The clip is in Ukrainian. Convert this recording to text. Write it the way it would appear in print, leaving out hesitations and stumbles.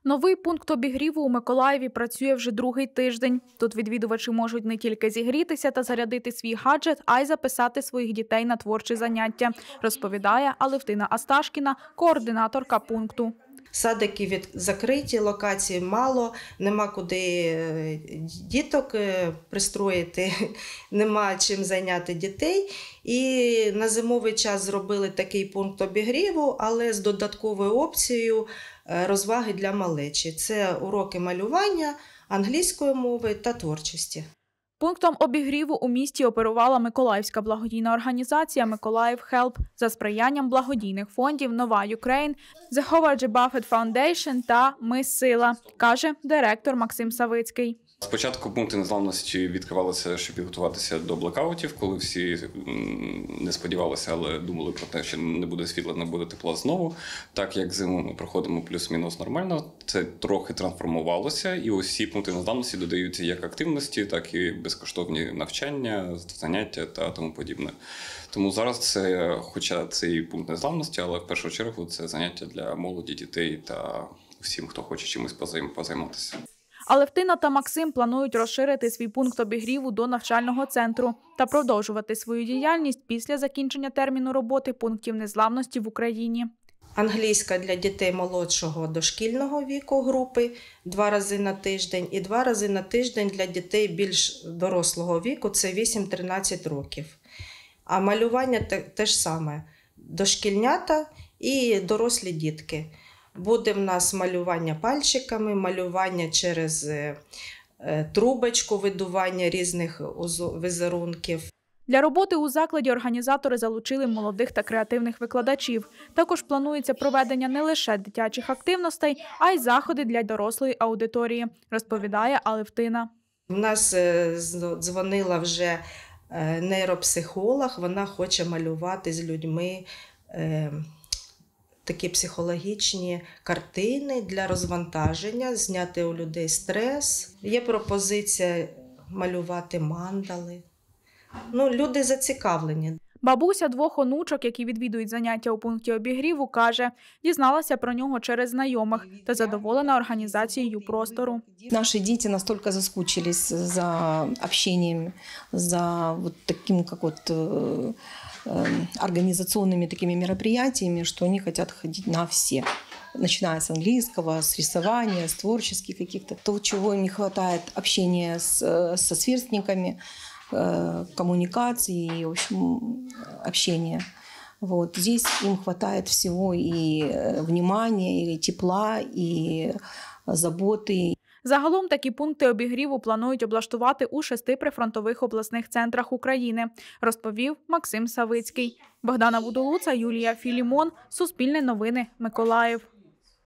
Новий пункт обігріву у Миколаєві працює вже другий тиждень. Тут відвідувачі можуть не тільки зігрітися та зарядити свій гаджет, а й записати своїх дітей на творчі заняття, розповідає Алевтина Асташкіна, координаторка пункту. Садики закриті, локацій мало, нема куди діток пристроїти, нема чим зайняти дітей. І на зимовий час зробили такий пункт обігріву, але з додатковою опцією розваги для малечі. Це уроки малювання, англійської мови та творчості. Пунктом обігріву у місті оперувала Миколаївська благодійна організація «Миколаїв Хелп» за сприянням благодійних фондів «Нова Юкрейн», «The Howard G. Buffett Foundation» та «Ми – сила», каже директор Максим Савицький. Спочатку пункти незламності відкривалися, щоб підготуватися до блекаутів, коли всі не сподівалися, але думали про те, що не буде світла, не буде тепла знову. Так як зиму ми проходимо плюс-мінус нормально, це трохи трансформувалося, і усі пункти незламності додаються як активності, так і безкоштовні навчання, заняття та тому подібне. Тому зараз це, хоча це і пункт незламності, але в першу чергу це заняття для молоді, дітей та всім, хто хоче чимось позайматися. Алевтина та Максим планують розширити свій пункт обігріву до навчального центру та продовжувати свою діяльність після закінчення терміну роботи пунктів незламності в Україні. Англійська для дітей молодшого дошкільного віку групи 2 рази на тиждень і 2 рази на тиждень для дітей більш дорослого віку – це 8-13 років. А малювання теж саме – дошкільнята і дорослі дітки. Буде в нас малювання пальчиками, малювання через трубочку, видування різних візерунків. Для роботи у закладі організатори залучили молодих та креативних викладачів. Також планується проведення не лише дитячих активностей, а й заходи для дорослої аудиторії, розповідає Алевтина. У нас дзвонила вже нейропсихолог, вона хоче малювати з людьми такі психологічні картини для розвантаження, зняти у людей стрес. Є пропозиція малювати мандали. Люди зацікавлені. Бабуся 2 онучок, які відвідують заняття у пункті обігріву, каже, дізналася про нього через знайомих та задоволена організацією простору. Наши дети настолько соскучились за общением, за таким, как организационными такими мероприятиями, что они хотят ходить на все. Начиная с английского, с рисования, с творческих каких-то. То, чего им не хватает, общения со сверстниками, коммуникации, в общем, общения. Здесь им хватает всего и внимания, и тепла, и заботи. Загалом такі пункти обігріву планують облаштувати у 6 прифронтових обласних центрах України, розповів Максим Савицький. Богдана Будулуца, Юлія Філімон, Суспільне новини, Миколаїв.